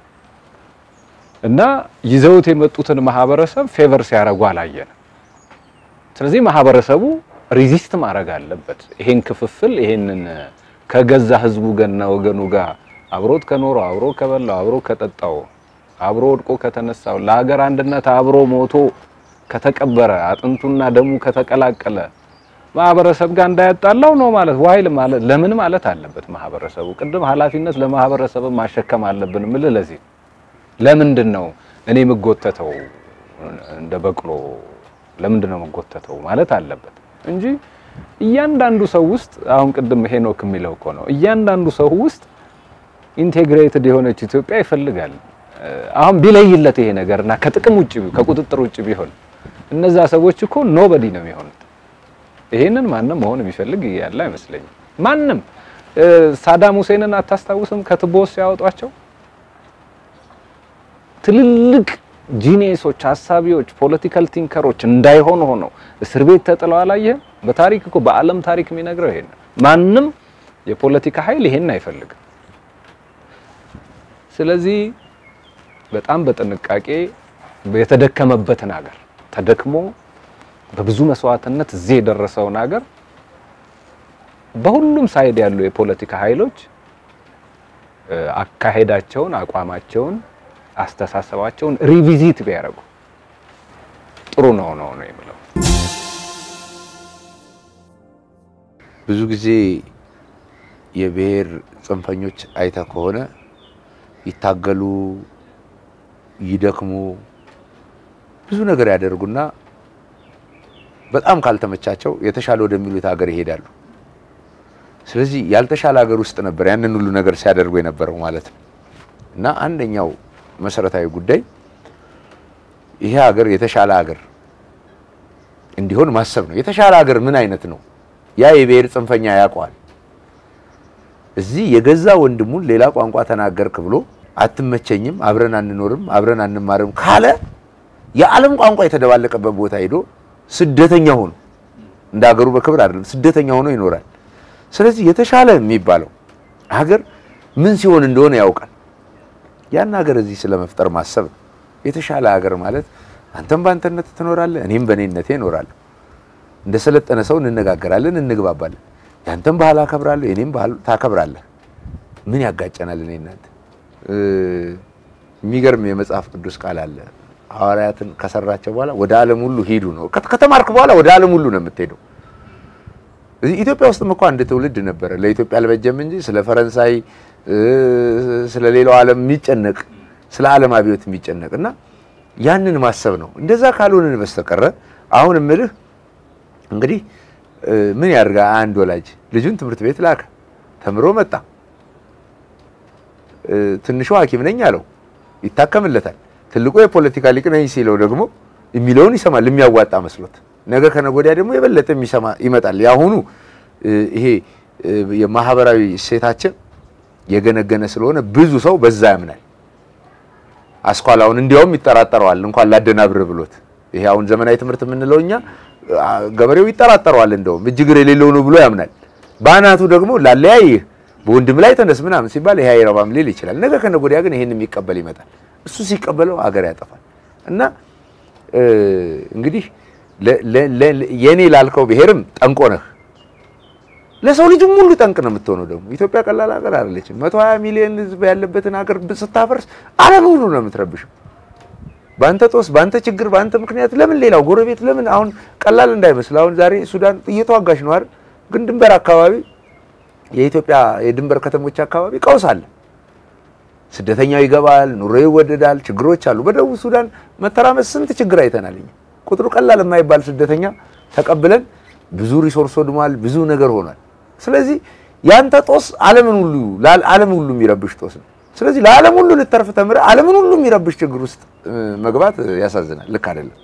እና ይዘውት የመጡትን ማህበረሰብ ፌቨር ሲያረጉ አላየን። ስለዚህ ማህበረሰቡ ሪዚስት ማድረግ አለበት። ይሄን ክፍፍል ይሄንን ከገዛ ህዝቡ ገና ወገኑ ጋር አብሮት ከኖሮ አብሮ ከበላው አብሮ ከጠጣው አብሮ ወድቆ ከተነሳው ለሀገር አንድነት አብሮ ሞቶ ከተቀበረ አጥንቱና ደሙ ከተቀላቀለ ማህበረሰብ ጋር እንዳያጣላው ነው ማለት ዋይል ማለት ለምን ማለት አለበት ማህበረሰቡ። ቅድም ኃላፊነት ለማህበረሰብ ማሸከም አለብን ምን ለዚህ ለምንድን ነው እኔ መጎተተው እንደ በቅሎ ለምንድን ነው መጎተተው ማለት አለበት እንጂ እያንዳንዱ ሰው ውስጥ አሁን ቅድም ሄኖክ የሚለው እኮ ነው እያንዳንዱ ሰው ውስጥ ኢንቴግሬትድ የሆነች ኢትዮጵያ ይፈልጋል። አሁን ቢለይለት ይሄ ነገርና ከጥቅም ውጪ ከቁጥጥር ውጪ ቢሆን እነዛ ሰዎች እኮ ኖበዲ ነው የሚሆኑት። ይሄንን ማንንም መሆን የሚፈልግ ያለ አይመስለኝም። ማንንም ሳዳም ሁሴንን አታስታውስም? ከትቦስ ያወጧቸው ትልልቅ ጂኒየሶች፣ ሐሳቢዎች፣ ፖለቲካል ቲንከሮች እንዳይሆኑ ሆነው እስር ቤት ተጥለው አላየህም? በታሪክ እኮ በዓለም ታሪክ የሚነግረው ይሄን ማንንም የፖለቲካ ኃይል ይሄን አይፈልግም። ስለዚህ በጣም በጥንቃቄ የተደከመበትን ሀገር ተደክሞ በብዙ መስዋዕትነት እዚህ የደረሰውን ሀገር በሁሉም ሳይድ ያሉ የፖለቲካ ኃይሎች አካሄዳቸውን፣ አቋማቸውን፣ አስተሳሰባቸውን ሪቪዚት ቢያረጉ ጥሩ ነው ነው ነው የሚለው። ብዙ ጊዜ የብሔር ጽንፈኞች አይታ ከሆነ ይታገሉ ይደክሙ ብዙ ነገር ያደርጉና በጣም ካልተመቻቸው የተሻለ ወደሚሉት ሀገር ይሄዳሉ። ስለዚህ ያልተሻለ ሀገር ውስጥ ነበር ያንን ሁሉ ነገር ሲያደርጉ የነበረው ማለት ነው። እና አንደኛው መሰረታዊ ጉዳይ ይሄ ሀገር የተሻለ ሀገር እንዲሆን ማሰብ ነው። የተሻለ ሀገር ምን አይነት ነው? ያ የብሔር ጽንፈኛ ያውቀዋል። እዚህ የገዛ ወንድሙን ሌላ ቋንቋ ተናገርክ ብሎ አትመቸኝም፣ አብረን አንኖርም፣ አብረን አንማርም ካለ የዓለም ቋንቋ የተደባለቀበት ቦታ ሄዶ ስደተኛ ሆኖ እንደ ሀገሩ በክብር አይደለም ስደተኛ ሆኖ ይኖራል። ስለዚህ የተሻለ የሚባለው ሀገር ምን ሲሆን እንደሆነ ያውቃል። ያን ሀገር እዚህ ስለመፍጠር ማሰብ የተሻለ ሀገር ማለት አንተም ባንተነት ትኖራለህ፣ እኔም በኔነቴ እኖራለሁ። እንደ ሰለጠነ ሰው እንነጋገራለን፣ እንግባባለን። ያንተም ባህል አከብራለሁ፣ እኔም ባህል ታከብራለህ። ምን ያጋጨናል? እኔ እናንተ የሚገርም የመጽሐፍ ቅዱስ ቃል አለ። ሐዋርያትን ከሰራቸው በኋላ ወደ ዓለም ሁሉ ሄዱ ነው። ከተማርክ በኋላ ወደ ዓለም ሁሉ ነው የምትሄደው። እዚህ ኢትዮጵያ ውስጥም እኮ አንድ ትውልድ ነበር ለኢትዮጵያ አልበጀም እንጂ ስለ ፈረንሳይ ስለ ሌላው ዓለም የሚጨነቅ ስለ ዓለም አብዮት የሚጨነቅና ያንን ማሰብ ነው። እንደዛ ካልሆነን በስተቀር አሁን እምልህ እንግዲህ ምን ያርጋ አንድ ወላጅ ልጁን ትምህርት ቤት ላከ፣ ተምሮ መጣ። ትንሹ ሐኪም ነኝ አለው፣ ይታከምለታል። ትልቁ የፖለቲካ ሊቅ ነኝ ሲለው ደግሞ የሚለውን ይሰማል የሚያዋጣ መስሎት። ነገ ከነገ ወዲያ ደግሞ የበለጠ የሚሰማ ይመጣል። ያሁኑ ይሄ የማህበራዊ እሴታችን የገነገነ ስለሆነ ብዙ ሰው በዛ ያምናል። አስኳላውን እንዲያውም ይጠራጠረዋል እንኳን ላደናብር ብሎት። ይሄ አሁን ዘመናዊ ትምህርት የምንለው እኛ ገበሬው ይጠራጠረዋል እንደውም እጅግር የሌለው ነው ብሎ ያምናል። ባናቱ ደግሞ ላለያይ በወንድም ላይ ተነስ ምናምን ሲባል ይሄ አይረባም ሊል ይችላል። ነገ ከነገ ወዲያ ግን ይሄን የሚቀበል ይመጣል። እሱ ሲቀበለው አገር ያጠፋል። እና እንግዲህ የኔ ላልከው ብሔርም ጠንቆ ነህ፣ ለሰው ልጅ ሙሉ ጠንቅ ነው የምትሆነው። ደግሞ ኢትዮጵያ ቀላል ሀገር አይደለችም። መቶ ሃያ ሚሊዮን ህዝብ ያለበትን ሀገር ስታፈርስ ዓለም ሁሉ ነው የምትረብሽው። ባንተ ጦስ ባንተ ችግር ባንተ ምክንያት ለምን ሌላው ጎረቤት ለምን አሁን ቀላል እንዳይመስል አሁን ዛሬ ሱዳን እየተዋጋሽ ነው አይደል? ግን ድንበር አካባቢ የኢትዮጵያ የድንበር ከተሞች አካባቢ ቀውስ አለ። ስደተኛው ይገባል፣ ኑሮ ይወደዳል፣ ችግሮች አሉ። በደቡብ ሱዳን መተራመስ ስንት ችግር አይተናል። ቁጥሩ ቀላል የማይባል ስደተኛ ተቀብለን ብዙ ሪሶርስ ወድሟል፣ ብዙ ነገር ሆኗል። ስለዚህ ያንተ ጦስ ዓለምን ሁሉ ለዓለም ሁሉ የሚረብሽ ጦስ ነው ስለዚህ ለዓለም ሁሉ ልተርፍ ተምረ ዓለምን ሁሉ የሚረብሽ ችግር ውስጥ መግባት ያሳዝናል ልክ አይደለም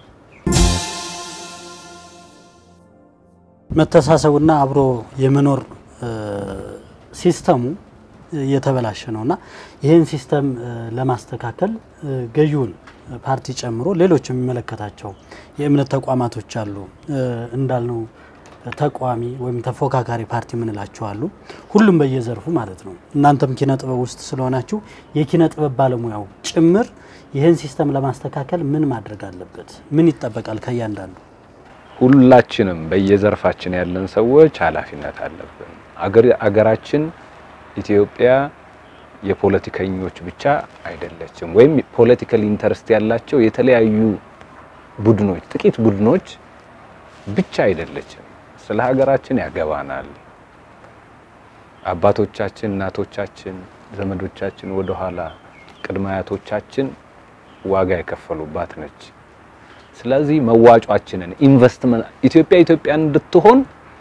መተሳሰቡና አብሮ የመኖር ሲስተሙ የተበላሸ ነውና ይሄን ሲስተም ለማስተካከል ገዢውን ፓርቲ ጨምሮ ሌሎች የሚመለከታቸው የእምነት ተቋማቶች አሉ እንዳልነው ተቋሚ ወይም ተፎካካሪ ፓርቲ ምንላቸው አሉ ሁሉም በየዘርፉ ማለት ነው እናንተም ኪነ ጥበብ ውስጥ ስለሆናችሁ የኪነ ጥበብ ባለሙያው ጭምር ይሄን ሲስተም ለማስተካከል ምን ማድረግ አለበት ምን ይጠበቃል ከያንዳንዱ ሁላችንም በየዘርፋችን ያለን ሰዎች ኃላፊነት አለብን አገር አገራችን ኢትዮጵያ የፖለቲከኞች ብቻ አይደለችም ወይም ፖለቲካል ኢንተረስት ያላቸው የተለያዩ ቡድኖች ጥቂት ቡድኖች ብቻ አይደለችም ስለ ሀገራችን ያገባናል አባቶቻችን እናቶቻችን ዘመዶቻችን ወደ ኋላ ቅድማያቶቻችን ዋጋ የከፈሉባት ነች ስለዚህ መዋጫችንን ኢንቨስትመንት ኢትዮጵያ ኢትዮጵያ እንድትሆን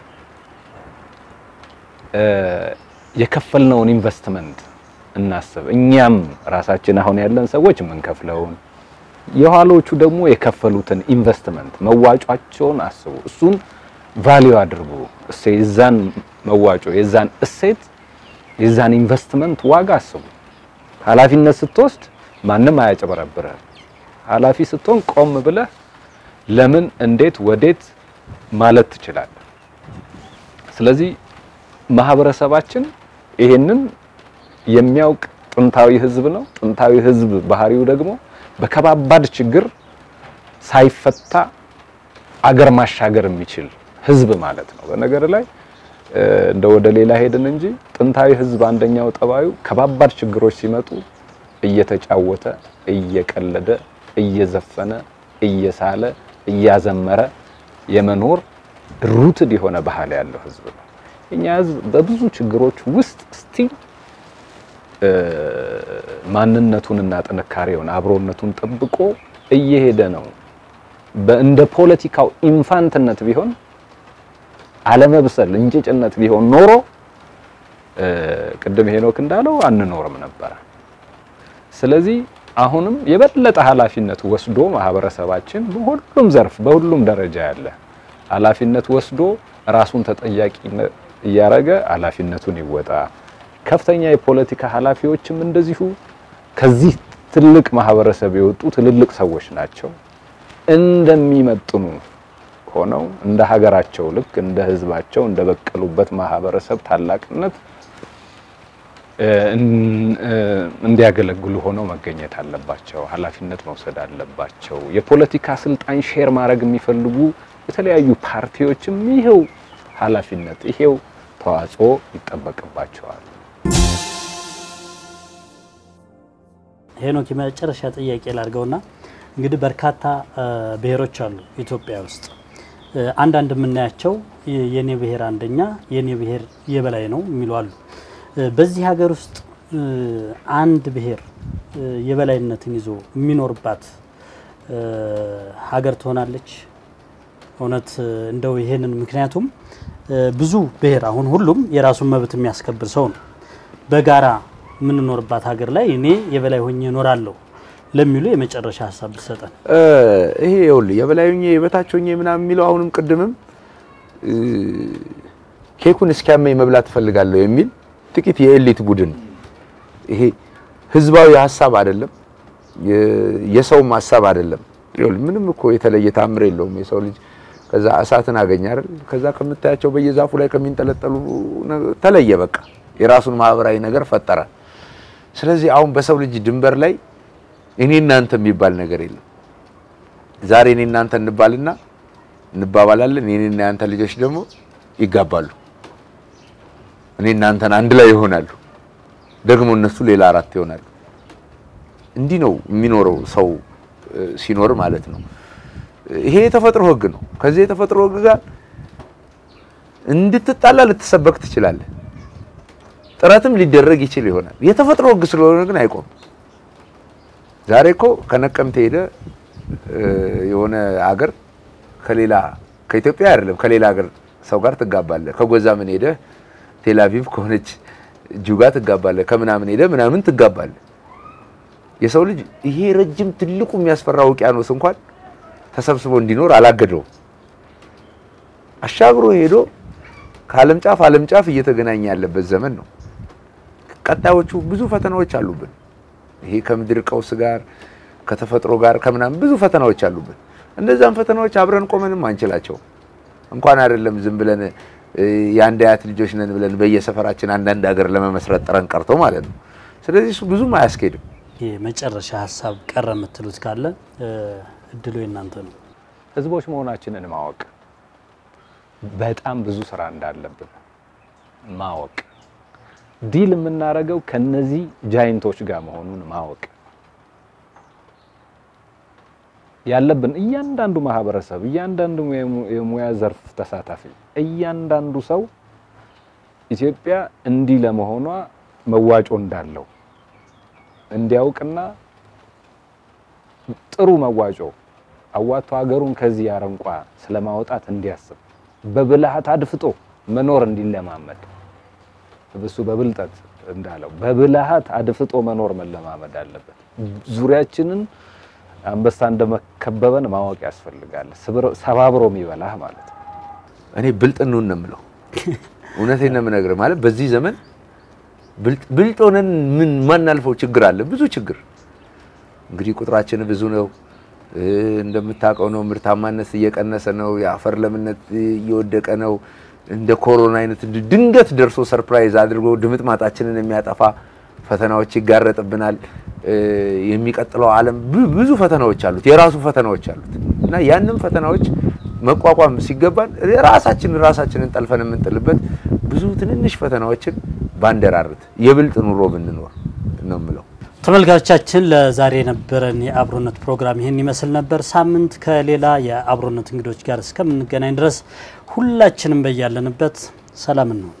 የከፈልነውን ኢንቨስትመንት እናስብ እኛም ራሳችን አሁን ያለን ሰዎች ምን ከፍለውን የኋሎቹ ደግሞ የከፈሉትን ኢንቨስትመንት መዋጫቸውን አስቡ እሱን ቫልዩ አድርጉ እሴ የዛን መዋጮ የዛን እሴት የዛን ኢንቨስትመንት ዋጋ አስቡ ኃላፊነት ስትወስድ ማንንም አያጨበረብረ ኃላፊ ስትሆን ቆም ብለህ ለምን እንዴት ወዴት ማለት ትችላለህ ስለዚህ ማህበረሰባችን ይሄንን የሚያውቅ ጥንታዊ ህዝብ ነው ጥንታዊ ህዝብ ባህሪው ደግሞ በከባባድ ችግር ሳይፈታ አገር ማሻገር የሚችል ህዝብ ማለት ነው በነገር ላይ እንደ ወደ ሌላ ሄድን እንጂ ጥንታዊ ህዝብ አንደኛው ጠባዩ ከባባድ ችግሮች ሲመጡ እየተጫወተ እየቀለደ እየዘፈነ እየሳለ እያዘመረ የመኖር ሩትድ የሆነ ባህል ያለው ህዝብ ነው እኛ ህዝብ በብዙ ችግሮች ውስጥ ስቲል ማንነቱንና ጥንካሬውን አብሮነቱን ጠብቆ እየሄደ ነው በእንደ ፖለቲካው ኢንፋንትነት ቢሆን አለመብሰል እንጭጭነት ቢሆን ኖሮ ቅድም ሄኖክ እንዳለው አንኖርም ነበር ስለዚህ አሁንም የበለጠ ኃላፊነት ወስዶ ማህበረሰባችን በሁሉም ዘርፍ በሁሉም ደረጃ ያለ ኃላፊነት ወስዶ ራሱን ተጠያቂ ያረገ ኃላፊነቱን ይወጣ ከፍተኛ የፖለቲካ ኃላፊዎችም እንደዚሁ ከዚህ ትልቅ ማህበረሰብ የወጡ ትልልቅ ሰዎች ናቸው እንደሚመጥኑ ሆነው እንደ ሀገራቸው ልክ እንደ ህዝባቸው እንደ በቀሉበት ማህበረሰብ ታላቅነት እንዲያገለግሉ ሆነው መገኘት አለባቸው ኃላፊነት መውሰድ አለባቸው የፖለቲካ ስልጣን ሼር ማድረግ የሚፈልጉ የተለያዩ ፓርቲዎችም ይሄው ኃላፊነት ይሄው ተዋጽኦ ይጠበቅባቸዋል ሄኖክ የመጨረሻ ጥያቄ ላድርገውና እንግዲህ በርካታ ብሔሮች አሉ ኢትዮጵያ ውስጥ አንድ አንድ ምናያቸው የኔ ብሔር አንደኛ የኔ ብሔር የበላይ ነው የሚሉ አሉ በዚህ ሀገር ውስጥ አንድ ብሔር የበላይነትን ይዞ የሚኖርባት ሀገር ትሆናለች እውነት እንደው ይሄንን ምክንያቱም ብዙ ብሔር አሁን ሁሉም የራሱን መብት የሚያስከብር ሰው ነው በጋራ ምን ኖርባት ሀገር ላይ እኔ የበላይ ሆኜ እኖራለሁ ለሚሉ የመጨረሻ ሐሳብ ተሰጠን ይሄ ይኸውልህ የበላይኛ የበታቾኛ ምናምን የሚለው አሁንም ቅድምም ኬኩን እስኪያመኝ መብላት ፈልጋለሁ የሚል ጥቂት የኤሊት ቡድን ይሄ ህዝባዊ ሐሳብ አይደለም የሰው ሐሳብ አይደለም ይኸውልህ ምንም እኮ የተለየ ታምር የለውም የሰው ልጅ ከዛ አሳትን አገኘ አይደል ከዛ ከመታያቸው በየዛፉ ላይ ከሚንጠለጠሉ ተለየ በቃ የራሱን ማህበራዊ ነገር ፈጠረ ስለዚህ አሁን በሰው ልጅ ድንበር ላይ እኔ እናንተ የሚባል ነገር የለም ዛሬ እኔ እናንተ እንባልና እንባባላለን እኔ እና እናንተ ልጆች ደግሞ ይጋባሉ እኔ እናንተን አንድ ላይ ይሆናሉ ደግሞ እነሱ ሌላ አራት ይሆናሉ እንዲህ ነው የሚኖረው ሰው ሲኖር ማለት ነው ይሄ የተፈጥሮ ህግ ነው ከዚህ የተፈጥሮ ህግ ጋር እንድትጣላ ልትሰበክ ትችላለህ ጥረትም ሊደረግ ይችል ይሆናል የተፈጥሮ ህግ ስለሆነ ግን አይቆም ዛሬ እኮ ከነቀምቴ ሄደ የሆነ ሀገር ከሌላ ከኢትዮጵያ አይደለም ከሌላ ሀገር ሰው ጋር ትጋባለህ ከጎዛምን ሄደ ቴላቪቭ ከሆነች ጁጋ ትጋባለህ ከምናምን ሄደ ምናምን ትጋባለህ የሰው ልጅ ይሄ ረጅም ትልቁ የሚያስፈራው ውቅያኖስ እንኳን ተሰብስቦ እንዲኖር አላገደው አሻግሮ ሄዶ ከዓለም ጫፍ ዓለም ጫፍ እየተገናኘ ያለበት ዘመን ነው ቀጣዮቹ ብዙ ፈተናዎች አሉብን ይሄ ከምድር ቀውስ ጋር ከተፈጥሮ ጋር ከምናምን ብዙ ፈተናዎች አሉብን እንደዛም ፈተናዎች አብረን ቆመንም አንችላቸው እንኳን አይደለም ዝም ብለን ያንድ አያት ልጆች ነን ብለን በየሰፈራችን አንዳንድ ሀገር ለመመስረት ጥረን ቀርቶ ማለት ነው ስለዚህ እሱ ብዙም አያስኬድም የመጨረሻ ሐሳብ ቀረ የምትሉት ካለ እድሉ የናንተ ነው ህዝቦች መሆናችንን ማወቅ በጣም ብዙ ስራ እንዳለብን ማወቅ ዲል የምናረጋው ከነዚህ ጃይንቶች ጋር መሆኑን ማወቅ ያለብን እያንዳንዱ ማህበረሰብ እያንዳንዱ የሙያ ዘርፍ ተሳታፊ እያንዳንዱ ሰው ኢትዮጵያ እንዲ ለመሆኗ መዋጮ እንዳለው እንዲያውቅና ጥሩ መዋጮ አዋቶ ሀገሩን ከዚህ ያረንቋ ስለማውጣት እንዲያስብ በብልሃት አድፍጦ መኖር እንዲለማመድ በሱ በብልጠት እንዳለው በብልሃት አድፍጦ መኖር መለማመድ አለበት ዙሪያችንን አንበሳ እንደመከበበን ማወቅ ያስፈልጋል ሰባብሮ የሚበላህ ማለት እኔ ብልጥ ነው እንምለው እውነቴን ነው የምነግርህ ማለት በዚህ ዘመን ብልጥ ብልጥ ሆነን ምን ማናልፈው ችግር አለ ብዙ ችግር እንግዲህ ቁጥራችን ብዙ ነው እንደምታውቀው ነው ምርታማነት እየቀነሰ ነው የአፈር ለምነት እየወደቀ ነው እንደ ኮሮና አይነት ድንገት ደርሶ ሰርፕራይዝ አድርጎ ድምጥማጣችንን የሚያጠፋ ፈተናዎች ይጋረጥብናል የሚቀጥለው ዓለም ብዙ ፈተናዎች አሉት የራሱ ፈተናዎች አሉት እና ያንንም ፈተናዎች መቋቋም ሲገባን ራሳችን ራሳችንን ጠልፈን የምንጥልበት ብዙ ትንንሽ ፈተናዎችን ባንደራርት የብልጥ ኑሮ ብንኖር ነው የምለው ተመልካቾቻችን ለዛሬ የነበረን የአብሮነት ፕሮግራም ይሄን ይመስል ነበር ሳምንት ከሌላ የአብሮነት እንግዶች ጋር እስከምንገናኝ ድረስ ሁላችንም በያለንበት ሰላም ነው